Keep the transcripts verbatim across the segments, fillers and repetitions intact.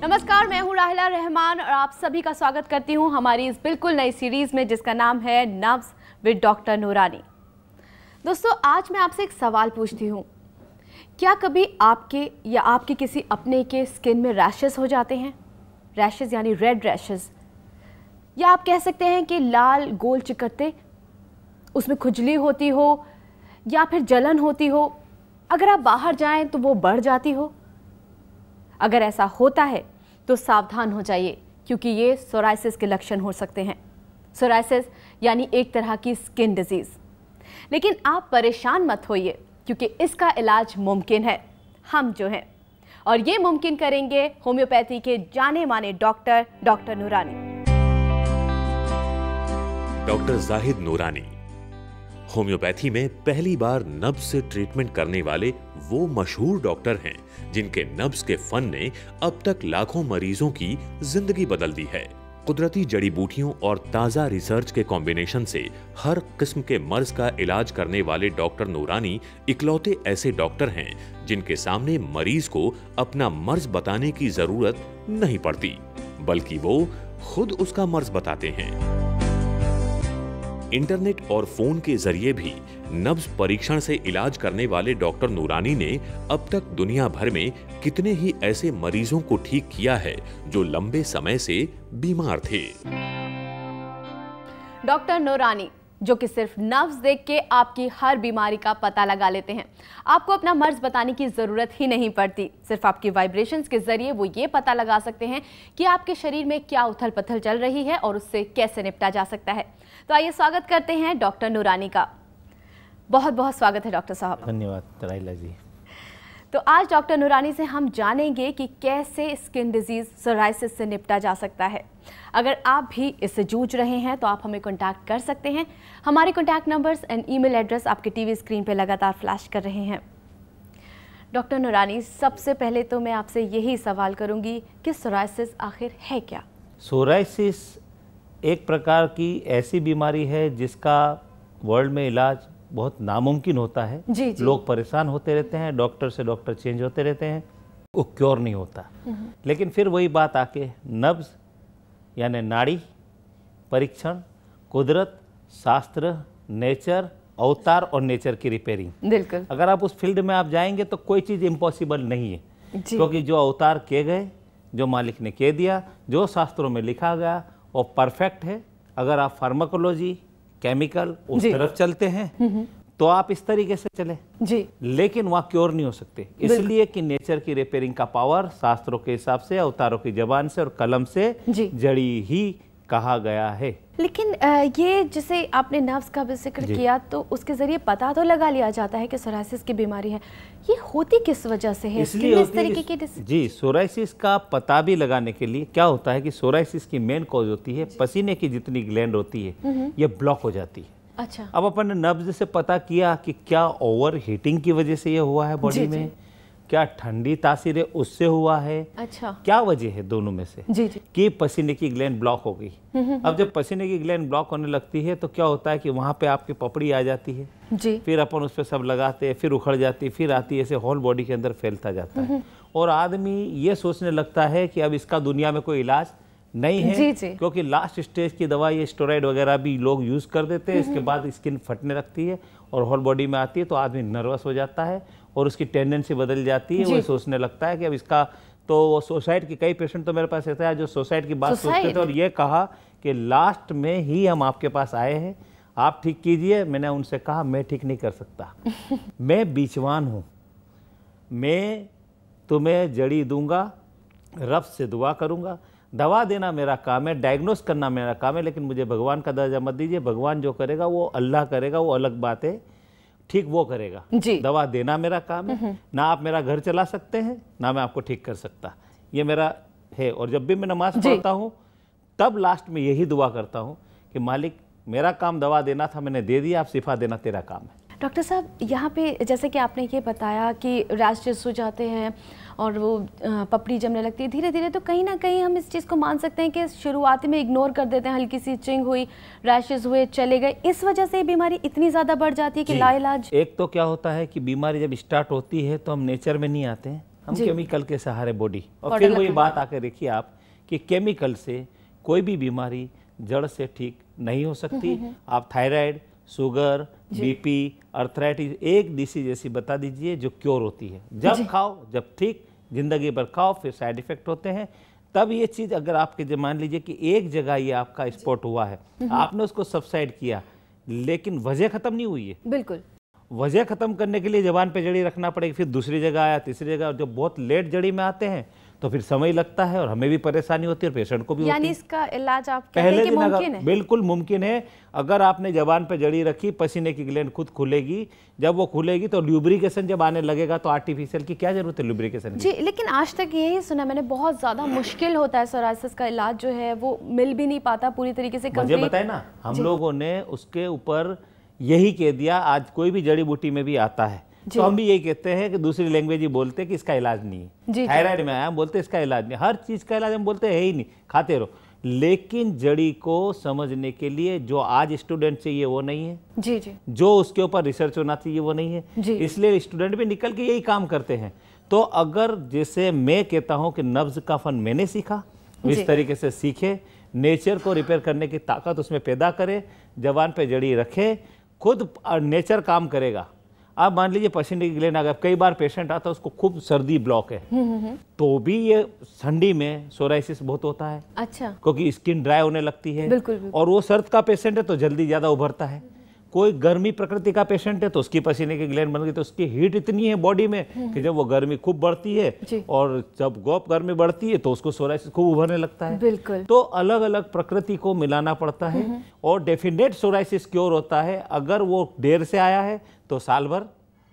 नमस्कार, मैं हूँ राहिला रहमान और आप सभी का स्वागत करती हूँ हमारी इस बिल्कुल नई सीरीज़ में जिसका नाम है नब्ज विद डॉक्टर नूरानी। दोस्तों, आज मैं आपसे एक सवाल पूछती हूँ, क्या कभी आपके या आपके किसी अपने के स्किन में रैशेस हो जाते हैं? रैशेस यानी रेड रैशेस, या आप कह सकते हैं कि लाल गोल चिकट्टे, उसमें खुजली होती हो या फिर जलन होती हो, अगर आप बाहर जाएं तो वो बढ़ जाती हो। अगर ऐसा होता है तो सावधान हो जाइए, क्योंकि ये सोराइसिस के लक्षण हो सकते हैं। सोराइसिस यानी एक तरह की स्किन डिजीज़। लेकिन आप परेशान मत होइए, क्योंकि इसका इलाज मुमकिन है, हम जो हैं, और ये मुमकिन करेंगे होम्योपैथी के जाने माने doctor doctor Noorani. Doctor Zahid Noorani homeopathy में पहली बार नब्ज से ट्रीटमेंट करने वाले वो मशहूर डॉक्टर हैं जिनके नब्ज के फन ने अब तक लाखों मरीजों की जिंदगी बदल दी है। कुदरती जड़ी बूटियों और ताजा रिसर्च के कॉम्बिनेशन से हर किस्म के मर्ज का इलाज करने वाले डॉक्टर नूरानी इकलौते ऐसे डॉक्टर हैं जिनके सामने मरीज को अपना मर्ज बताने की जरूरत नहीं पड़ती, बल्कि वो खुद उसका मर्ज बताते हैं। इंटरनेट और फोन के जरिए भी नब्ज परीक्षण से इलाज करने वाले डॉक्टर नूरानी ने अब तक दुनिया भर में कितने ही ऐसे मरीजों को ठीक किया है जो लंबे समय से बीमार थे। डॉक्टर नूरानी, जो कि सिर्फ नब्ज देख के आपकी हर बीमारी का पता लगा लेते हैं। आपको अपना मर्ज बताने की ज़रूरत ही नहीं पड़ती, सिर्फ आपकी वाइब्रेशंस के जरिए वो ये पता लगा सकते हैं कि आपके शरीर में क्या उथल पुथल चल रही है और उससे कैसे निपटा जा सकता है। तो आइए स्वागत करते हैं डॉक्टर नूरानी का। बहुत बहुत स्वागत है डॉक्टर साहब। धन्यवाद राहिला जी। तो आज डॉक्टर नूरानी से हम जानेंगे कि कैसे स्किन डिजीज़ सोराइसिस से निपटा जा सकता है। अगर आप भी इससे जूझ रहे हैं तो आप हमें कांटेक्ट कर सकते हैं। हमारे contact numbers and email address आपके टीवी स्क्रीन पे लगातार फ्लैश कर रहे हैं। डॉक्टर नूरानी, सबसे पहले तो मैं आपसे यही सवाल करूंगी कि सोराइसिस आखिर है क्या? सोराइसिस एक प्रकार की ऐसी बीमारी है जिसका वर्ल्ड में इलाज बहुत नामुमकिन होता है। जी जी। लोग परेशान होते रहते हैं, डॉक्टर से डॉक्टर चेंज होते रहते हैं, वो क्योर नहीं होता। लेकिन फिर वही बात आके नब्ज यानी नाड़ी परीक्षण, कुदरत, शास्त्र, नेचर, अवतार और नेचर की रिपेयरिंग। बिल्कुल। अगर आप उस फील्ड में आप जाएंगे तो कोई चीज़ इम्पॉसिबल नहीं है, क्योंकि जो अवतार किए गए, जो मालिक ने कह दिया, जो शास्त्रों में लिखा गया वो परफेक्ट है। अगर आप फार्माकोलॉजी, केमिकल उस तरफ चलते हैं तो आप इस तरीके से चले जी, लेकिन वहाँ क्योर नहीं हो सकते, इसलिए कि नेचर की रिपेयरिंग का पावर शास्त्रों के हिसाब से, अवतारों की जबान से और कलम से जड़ी ही कहा गया है। लेकिन ये जिसे आपने नब्ज का भी जिक्र किया, तो उसके जरिए पता तो लगा लिया जाता है कि सोराइसिस की बीमारी है। ये होती किस वजह से है? इसलिए इस तरीके की जी, सोराइसिस का पता भी लगाने के लिए क्या होता है कि सोराइसिस की मेन कॉज होती है पसीने की जितनी ग्लैंड होती है ये ब्लॉक हो जाती है। अच्छा। अब अपन ने नब्ज से पता किया कि क्या ओवर हीटिंग की वजह से ये हुआ है बॉडी में, क्या ठंडी तासीर है उससे हुआ है, अच्छा, क्या वजह है दोनों में से जी जी, कि पसीने की ग्लैंड ब्लॉक हो गई। अब जब पसीने की ग्लैंड ब्लॉक होने लगती है तो क्या होता है कि वहाँ पे आपकी पपड़ी आ जाती है जी, फिर अपन उस पर सब लगाते हैं, फिर उखड़ जाती है, फिर आती है, ऐसे होल बॉडी के अंदर फैलता जाता है और आदमी ये सोचने लगता है कि अब इसका दुनिया में कोई इलाज नहीं है जी जी। क्योंकि लास्ट स्टेज की दवा ये स्टेरॉइड वगैरह भी लोग यूज कर देते हैं। इसके बाद स्किन फटने लगती है और होल बॉडी में आती है तो आदमी नर्वस हो जाता है और उसकी टेंडेंसी बदल जाती है। वो सोचने लगता है कि अब इसका, तो सुसाइड के कई पेशेंट तो मेरे पास ऐसा है जो सुसाइड की बात सोचते थे और ये कहा कि लास्ट में ही हम आपके पास आए हैं, आप ठीक कीजिए। मैंने उनसे कहा मैं ठीक नहीं कर सकता, मैं बीचवान हूँ, मैं तुम्हें जड़ी दूंगा, रब से दुआ करूंगा, दवा देना मेरा काम है, डायग्नोस करना मेरा काम है, लेकिन मुझे भगवान का दर्जा मत दीजिए। भगवान जो करेगा वो अल्लाह करेगा, वो अलग बात है, ठीक वो करेगा जी। दवा देना मेरा काम है, ना आप मेरा घर चला सकते हैं ना मैं आपको ठीक कर सकता, ये मेरा है। और जब भी मैं नमाज पढ़ता हूँ तब लास्ट में यही दुआ करता हूँ कि मालिक मेरा काम दवा देना था, मैंने दे दिया, आप शिफा देना तेरा काम है। डॉक्टर साहब, यहाँ पे जैसे कि आपने ये बताया कि रैशेस हो जाते हैं और वो पपड़ी जमने लगती है धीरे धीरे, तो कहीं ना कहीं हम इस चीज़ को मान सकते हैं कि शुरुआती में इग्नोर कर देते हैं, हल्की सी चिंग हुई, रैशेस हुए, चले गए, इस वजह से बीमारी इतनी ज़्यादा बढ़ जाती है कि लाइलाज। एक तो क्या होता है कि बीमारी जब स्टार्ट होती है तो हम नेचर में नहीं आते हैं, हम केमिकल के सहारे बॉडी, और फिर वही बात आकर देखिए आप कि केमिकल से कोई भी बीमारी जड़ से ठीक नहीं हो सकती। आप थायराइड, शुगर, बीपी, अर्थराइटिस, एक डिसीज ऐसी बता दीजिए जो क्योर होती है, जब खाओ, जब ठीक, जिंदगी भर खाओ, फिर साइड इफेक्ट होते हैं। तब ये चीज अगर आपके मान लीजिए कि एक जगह ये आपका स्पॉट हुआ है, आपने उसको सबसाइड किया, लेकिन वजह खत्म नहीं हुई है। बिल्कुल, वजह खत्म करने के लिए जबान पे जड़ी रखना पड़ेगी, फिर दूसरी जगह आया, तीसरी जगह, और जब बहुत लेट जड़ी में आते हैं तो फिर समय लगता है और हमें भी परेशानी होती है और पेशेंट को भी। यानी इसका इलाज आप कहते पहले हैं कि दिन मुमकिन अगर, है? बिल्कुल मुमकिन है। अगर आपने जबान पे जड़ी रखी, पसीने की ग्लैंड खुद खुलेगी, जब वो खुलेगी तो ल्यूब्रिकेशन जब आने लगेगा तो आर्टिफिशियल की क्या जरूरत है ल्यूब्रिकेशन की? जी, लेकिन आज तक यही सुना मैंने, बहुत ज्यादा मुश्किल होता है सोराइसिस का इलाज जो है, वो मिल भी नहीं पाता पूरी तरीके से। मुझे बताए ना, हम लोगों ने उसके ऊपर यही कह दिया, आज कोई भी जड़ी बूटी में भी आता है तो हम भी यही कहते हैं कि दूसरी लैंग्वेज ही बोलते हैं कि इसका इलाज नहीं है। थायराइड में आया, हम बोलते हैं इसका इलाज नहीं, हर चीज का इलाज हम बोलते हैं ही नहीं, खाते रहो। लेकिन जड़ी को समझने के लिए जो आज स्टूडेंट चाहिए वो नहीं है, जी जी, जो उसके ऊपर रिसर्च होना चाहिए वो नहीं है, इसलिए स्टूडेंट भी निकल के यही काम करते हैं। तो अगर जैसे मैं कहता हूँ कि नब्ज का फन मैंने सीखा, इस तरीके से सीखे, नेचर को रिपेयर करने की ताकत उसमें पैदा करे, जबान पे जड़ी रखे, खुद नेचर काम करेगा। आप मान लीजिए पसीने की ग्लैंड, अगर कई बार पेशेंट आता है उसको खूब सर्दी ब्लॉक है, तो भी ये ठंडी में सोराइसिस बहुत होता है। अच्छा, क्योंकि स्किन ड्राई होने लगती है। बिल्कुल, बिल्कुल। और वो सर्द का पेशेंट है तो जल्दी ज्यादा उभरता है। कोई गर्मी प्रकृति का पेशेंट है तो उसकी पसीने की ग्लैंड बन गई तो उसकी हीट इतनी है बॉडी में कि जब वो गर्मी खूब बढ़ती है और जब गोप गर्मी बढ़ती है तो उसको सोराइसिस खूब उभरने लगता है। बिल्कुल। तो अलग अलग प्रकृति को मिलाना पड़ता है और डेफिनेट सोराइसिस क्योर होता है। अगर वो देर से आया है तो साल भर,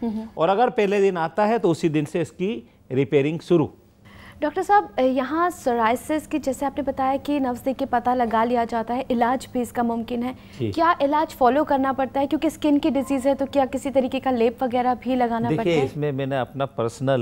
और अगर पहले दिन आता है तो उसी दिन से इसकी रिपेयरिंग शुरू। डॉक्टर साहब, यहाँ सोराइसिस की जैसे आपने बताया कि नब्ज देख के पता लगा लिया जाता है, इलाज भी इसका मुमकिन है, क्या इलाज फॉलो करना पड़ता है? क्योंकि स्किन की डिजीज है तो क्या किसी तरीके का लेप वगैरह भी लगाना पड़ता है? देखिए, इसमें मैंने अपना पर्सनल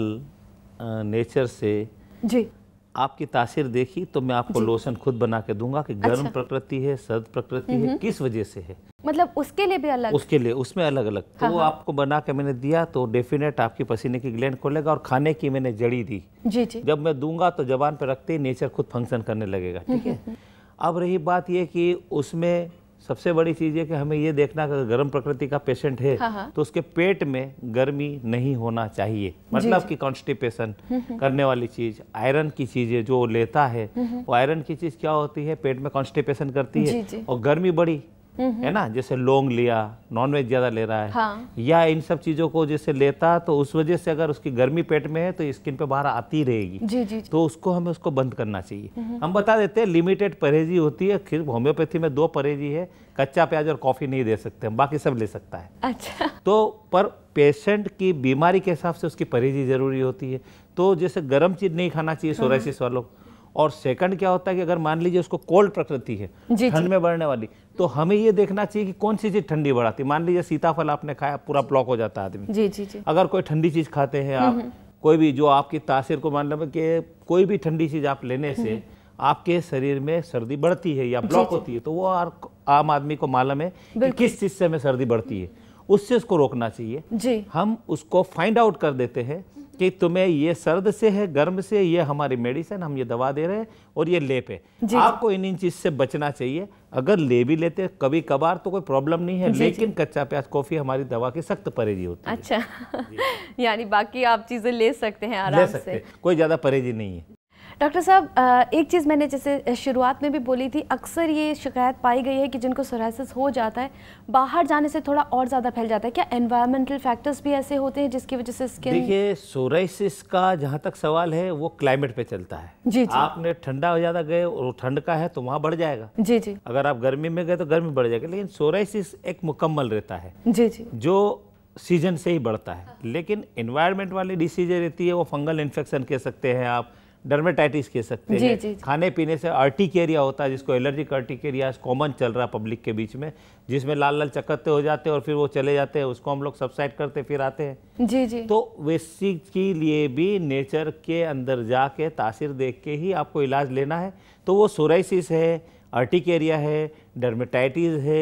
नेचर से जी आपकी तासीर देखी तो मैं आपको लोशन खुद बना के दूंगा कि गर्म अच्छा। प्रकृति है, सर्द प्रकृति है, किस वजह से है, मतलब उसके लिए भी अलग, उसके लिए उसमें अलग अलग। तो वो आपको बना के मैंने दिया तो डेफिनेट आपकी पसीने की ग्लैंड खोलेगा। और खाने की मैंने जड़ी दी, जी जी, जब मैं दूंगा तो जबान पे रखते ही नेचर खुद फंक्शन करने लगेगा। ठीक है। अब रही बात ये कि उसमें सबसे बड़ी चीज है कि हमें ये देखना कि गर्म प्रकृति का पेशेंट है हाँ हाँ। तो उसके पेट में गर्मी नहीं होना चाहिए, मतलब कि कॉन्स्टिपेशन करने वाली चीज, आयरन की चीजें जो लेता है वो आयरन की चीज क्या होती है, पेट में कॉन्स्टिपेशन करती है। जी जी। और गर्मी बड़ी है ना, जैसे लौंग लिया, नॉनवेज ज्यादा ले रहा है हाँ। या इन सब चीजों को जैसे लेता तो उस वजह से अगर उसकी गर्मी पेट में है तो स्किन पे बाहर आती रहेगी। जी जी। तो उसको हमें उसको बंद करना चाहिए। हम बता देते हैं लिमिटेड परहेजी होती है। फिर होम्योपैथी में दो परहेजी है, कच्चा प्याज और कॉफी नहीं दे सकते हम, बाकी सब ले सकता है। अच्छा। तो पर पेशेंट की बीमारी के हिसाब से उसकी परहेजी जरूरी होती है। तो जैसे गर्म चीज नहीं खाना चाहिए सोराइसिस वालों। और सेकंड क्या होता है कि अगर मान लीजिए उसको कोल्ड प्रकृति है, ठंड में बढ़ने वाली, तो हमें ये देखना चाहिए कि कौन सी चीज ठंडी बढ़ाती है। मान लीजिए सीताफल आपने खाया, पूरा ब्लॉक हो जाता है आदमी। जी जी जी। अगर कोई ठंडी चीज खाते हैं आप, कोई भी जो आपकी तासीर को मान लो कि कोई भी ठंडी चीज आप लेने से आपके शरीर में सर्दी बढ़ती है या ब्लॉक होती है, तो वो आम आदमी को मालूम है कि किस चीज से हमें सर्दी बढ़ती है, उससे उसको रोकना चाहिए। जी। हम उसको फाइंड आउट कर देते हैं कि तुम्हें ये सर्द से है, गर्म से, ये हमारी मेडिसिन, हम ये दवा दे रहे हैं और ये लेप है, आपको इन इन चीज से बचना चाहिए। अगर ले भी लेते कभी कभार तो कोई प्रॉब्लम नहीं है, लेकिन कच्चा प्याज कॉफी हमारी दवा की सख्त परहेजी होती है। अच्छा। यानी बाकी आप चीजें ले सकते हैं आराम ले सकते से, कोई ज्यादा परहेजी नहीं है। डॉक्टर साहब, एक चीज़ मैंने जैसे शुरुआत में भी बोली थी, अक्सर ये शिकायत पाई गई है कि जिनको सोराइसिस हो जाता है बाहर जाने से थोड़ा और ज़्यादा फैल जाता है। क्या एनवायरमेंटल फैक्टर्स भी ऐसे होते हैं जिसकी वजह से स्किन? देखिए, सोराइसिस का जहाँ तक सवाल है वो क्लाइमेट पे चलता है। जी जी। आपने ठंडा हो ज़्यादा गए और ठंड का है तो वहाँ बढ़ जाएगा। जी जी। अगर आप गर्मी में गए तो गर्मी बढ़ जाएगी, लेकिन सोराइसिस एक मुकम्मल रहता है। जी जी। जो सीजन से ही बढ़ता है, लेकिन एनवायरमेंट वाली डिसीजें रहती है वो फंगल इन्फेक्शन कह सकते हैं आप, डर्मेटाइटिस कह सकते हैं। जी, जी। खाने पीने से अर्टिकेरिया होता है, जिसको एलर्जिक अर्टिकेरिया कॉमन चल रहा है पब्लिक के बीच में, जिसमें लाल लाल चक्कते हो जाते हैं और फिर वो चले जाते हैं, उसको हम लोग सबसाइड करते फिर आते हैं। जी जी। तो वैसी के लिए भी नेचर के अंदर जाके तासीर देख के ही आपको इलाज लेना है। तो वो सोराइसिस है, अर्टिकेरिया है, डर्मेटाइटिस है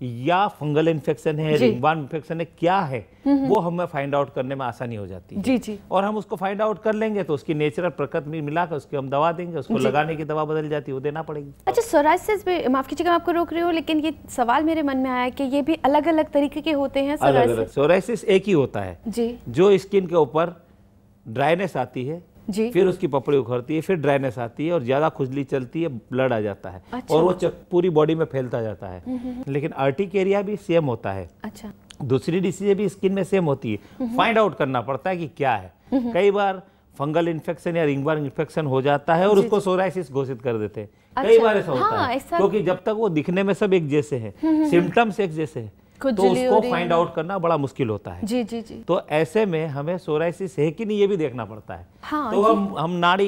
या फंगल इन्फेक्शन है, रिंगवर्म इन्फेक्शन है, क्या है वो हमें फाइंड आउट करने में आसानी हो जाती है। जी जी। और हम उसको फाइंड आउट कर लेंगे तो उसकी नेचुरल प्रकृति में मिलाकर उसकी हम दवा देंगे, उसको लगाने की दवा बदल जाती है, वो देना पड़ेगी। अच्छा, सोराइसिस भी, माफ कीजिएगा मैं आपको रोक रही हूँ, लेकिन ये सवाल मेरे मन में आया कि ये भी अलग अलग तरीके के होते हैं। अलग अलग सोराइसिस एक ही होता है जी, जो स्किन के ऊपर ड्राइनेस आती है जी, फिर उसकी पपड़ी उखड़ती है, फिर ड्राइनेस आती है और ज्यादा खुजली चलती है, ब्लड आ जाता है। अच्छा। और वो पूरी बॉडी में फैलता जाता है। लेकिन अर्टिकेरिया भी सेम होता है। अच्छा। दूसरी डिसीज भी स्किन में सेम होती है। फाइंड आउट करना पड़ता है कि क्या है। कई बार फंगल इन्फेक्शन या रिंगवर्म इन्फेक्शन हो जाता है और उसको सोराइसिस घोषित कर देते हैं। कई बार ऐसा होता है क्योंकि जब तक वो दिखने में सब एक जैसे हैं, सिम्टम्स एक जैसे हैं, तो उसको फाइंड आउट करना बड़ा मुश्किल होता है। जी जी जी। तो ऐसे में हमें सोराइसिस है कि नहीं ये भी देखना पड़ता है। हाँ, तो हम हम नाड़ी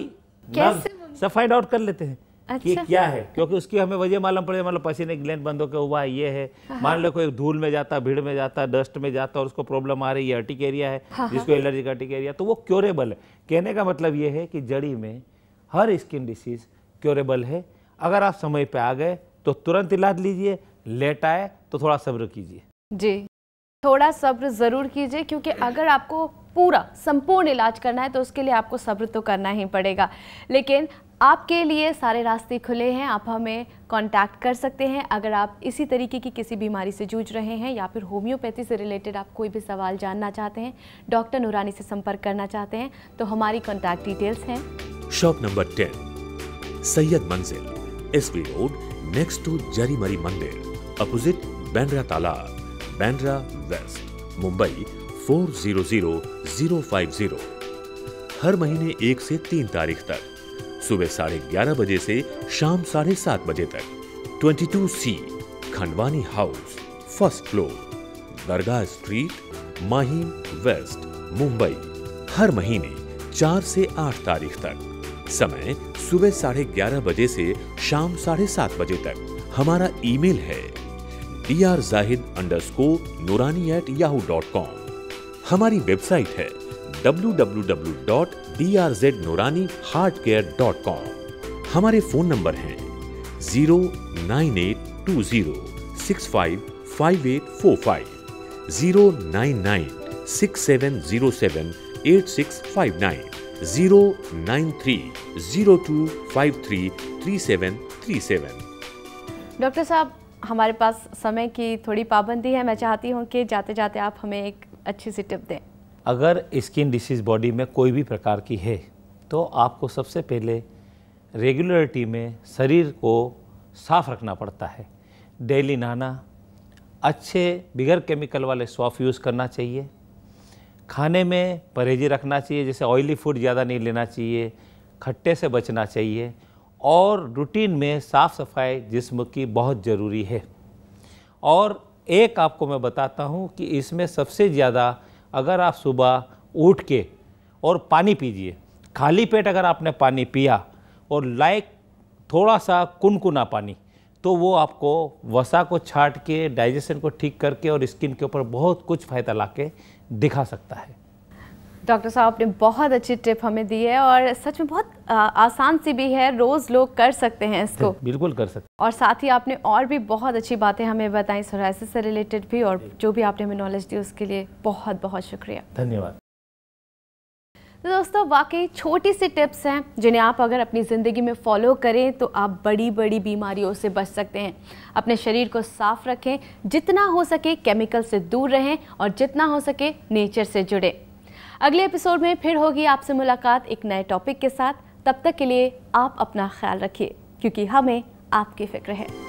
सब फाइंड आउट कर लेते हैं। अच्छा। कि क्या है, क्योंकि उसकी हमें वजह मालूम पड़े, मतलब पसीने ग्लैंड बंद होकर हुआ ये है। हाँ। मान लो कोई धूल में जाता, भीड़ में जाता, डस्ट में जाता और उसको प्रॉब्लम आ रही है, अर्टिकेरिया है। हाँ। जिसको एलर्जी का अर्टिकेरिया, तो वो क्योरेबल है। कहने का मतलब ये है कि जड़ी में हर स्किन डिसीज क्योरेबल है। अगर आप समय पे आ गए तो तुरंत इलाज लीजिए, लेट आए तो थोड़ा सब्र कीजिए। जी, थोड़ा सब्र ज़रूर कीजिए, क्योंकि अगर आपको पूरा संपूर्ण इलाज करना है तो उसके लिए आपको सब्र तो करना ही पड़ेगा। लेकिन आपके लिए सारे रास्ते खुले हैं, आप हमें कांटेक्ट कर सकते हैं अगर आप इसी तरीके की किसी बीमारी से जूझ रहे हैं या फिर होम्योपैथी से रिलेटेड आप कोई भी सवाल जानना चाहते हैं, डॉक्टर नूरानी से संपर्क करना चाहते हैं, तो हमारी कॉन्टैक्ट डिटेल्स हैं। Shop number ten, Syed Manzil, S V road, next to Jarimari मंदिर, अपोजिट बैंड्रा तालाब, Bandra west, Mumbai four zero zero zero five zero. हर महीने एक से तीन तारीख तक सुबह साढ़े ग्यारह बजे से शाम साढ़े सात बजे तक। Twenty two C Khandwani house, first floor, Dargah street, Mahim west, Mumbai. हर महीने चार से आठ तारीख तक। समय सुबह साढ़े ग्यारह बजे से शाम साढ़े सात बजे तक। हमारा ईमेल है D R Zahid underscore Noorani at Yahoo dot com. हमारी वेबसाइट है W W W dot D R Z Noorani heart care dot com. हमारे फोन नंबर हैं zero nine eight two zero six five five eight four five, zero nine nine six seven zero seven eight six five nine, zero nine three zero two five three three seven three seven. Doctor साहब, हमारे पास समय की थोड़ी पाबंदी है, मैं चाहती हूँ कि जाते जाते आप हमें एक अच्छी सी टिप दें। अगर स्किन डिसीज बॉडी में कोई भी प्रकार की है तो आपको सबसे पहले रेगुलरिटी में शरीर को साफ रखना पड़ता है। डेली नहाना, अच्छे बिगर केमिकल वाले सॉफ्ट यूज़ करना चाहिए, खाने में परहेजी रखना चाहिए, जैसे ऑयली फूड ज़्यादा नहीं लेना चाहिए, खट्टे से बचना चाहिए और रूटीन में साफ़ सफाई जिस्म की बहुत ज़रूरी है। और एक आपको मैं बताता हूँ कि इसमें सबसे ज़्यादा अगर आप सुबह उठ के और पानी पीजिए, खाली पेट अगर आपने पानी पिया और लाइक थोड़ा सा कुनकुना पानी, तो वो आपको वसा को छाट के, डाइजेशन को ठीक करके और स्किन के ऊपर बहुत कुछ फ़ायदा ला के दिखा सकता है। डॉक्टर साहब, आपने बहुत अच्छी टिप हमें दी है और सच में बहुत आ, आसान सी भी है, रोज़ लोग कर सकते हैं इसको। बिल्कुल कर सकते हैं। और साथ ही आपने और भी बहुत अच्छी बातें हमें बताई सोराइसिस से रिलेटेड भी, और जो भी आपने हमें नॉलेज दी उसके लिए बहुत बहुत शुक्रिया। धन्यवाद। तो दोस्तों, वाकई छोटी सी टिप्स हैं जिन्हें आप अगर अपनी ज़िंदगी में फॉलो करें तो आप बड़ी बड़ी बीमारियों से बच सकते हैं। अपने शरीर को साफ रखें, जितना हो सके केमिकल से दूर रहें और जितना हो सके नेचर से जुड़े। अगले एपिसोड में फिर होगी आपसे मुलाकात एक नए टॉपिक के साथ। तब तक के लिए आप अपना ख्याल रखिए, क्योंकि हमें आपकी फिक्र है।